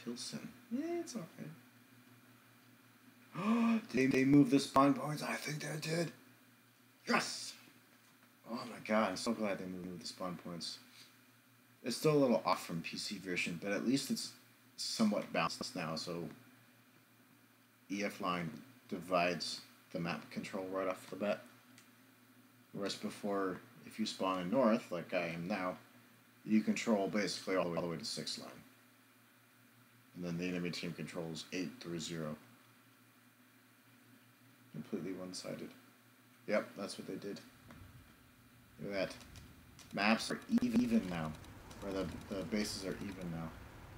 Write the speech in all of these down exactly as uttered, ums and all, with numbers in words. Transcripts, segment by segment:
Pilsen. Yeah, it's okay. Oh, did they move the spawn points? I think they did. Yes! Oh my god, I'm so glad they moved the spawn points. It's still a little off from P C version, but at least it's somewhat balanced now, so E F Line divides the map control right off the bat. Whereas before, if you spawn in north, like I am now, you control basically all the way, all the way to sixth line. And then the enemy team controls eight through zero. Completely one-sided. Yep, that's what they did. Look at that. Maps are even, even now. Or the, the bases are even now.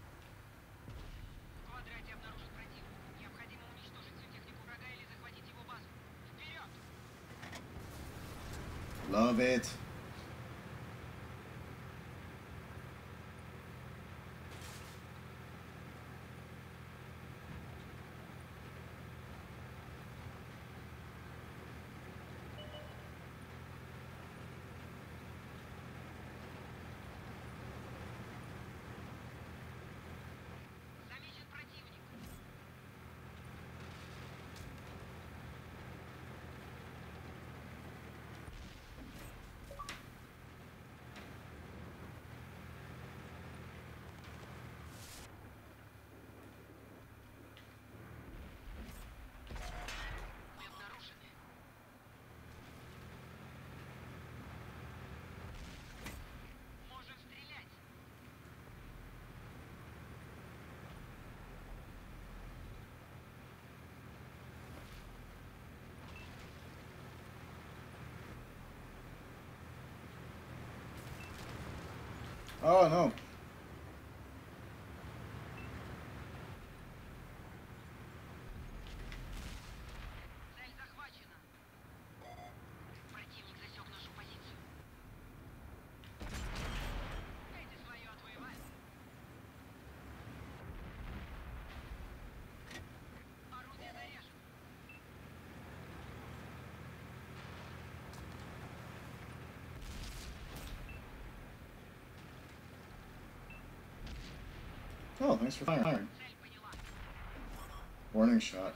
Love it. Oh no. Oh, thanks for firing. Warning shot.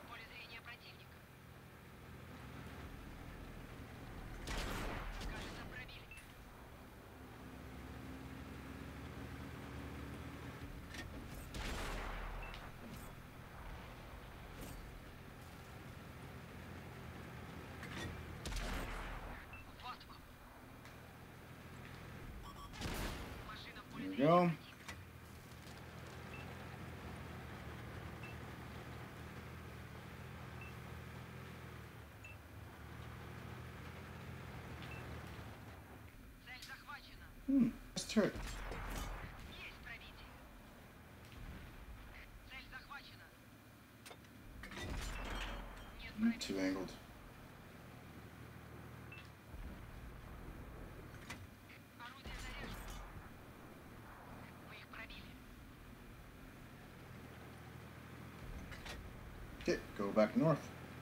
There we go. Hmm, nice turret. Mm, too angled. Okay, go back north.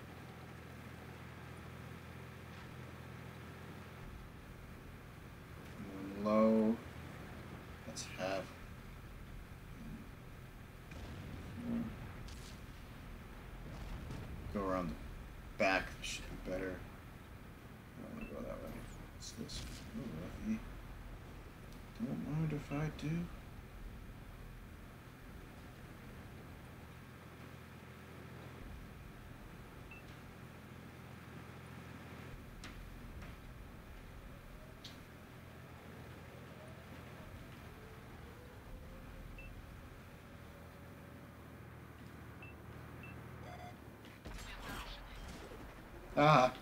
And then low. Let's have. Go around the back. This should be better. I want to go that way. What's this? Oh, F E. Don't mind if I do. Ah.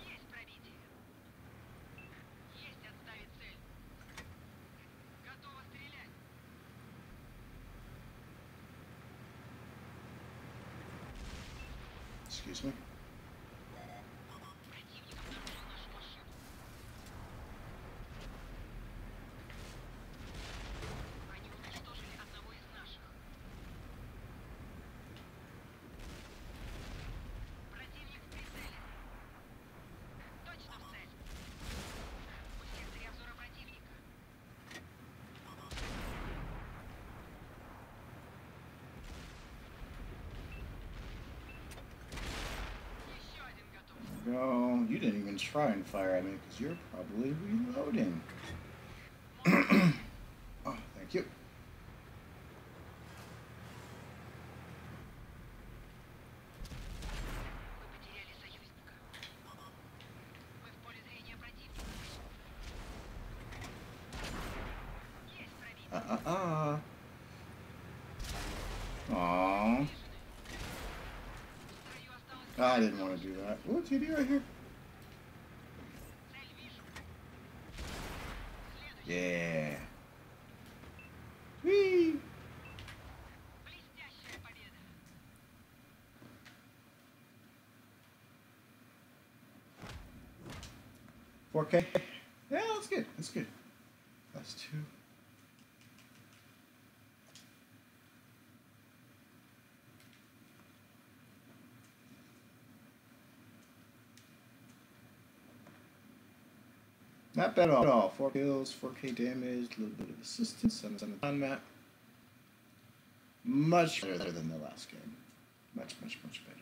Excuse me. go. You didn't even try and fire at me because you're probably reloading. Oh, thank you. Uh-uh-uh. Aww. I didn't want to do that. Ooh, T D right here. Yeah. Whee! four K. Yeah, that's good. That's good. That's two. Not bad at all. Four kills, four K damage, a little bit of assistance on the on map. Much better than the last game. Much, much, much better.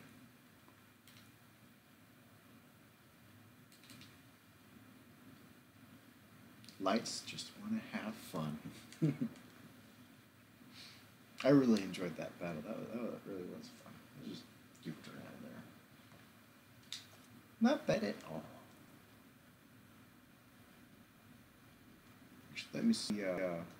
Lights just want to have fun. I really enjoyed that battle. That, was, that really was fun. I just duped around there. Not bad at all. Let me see. Uh,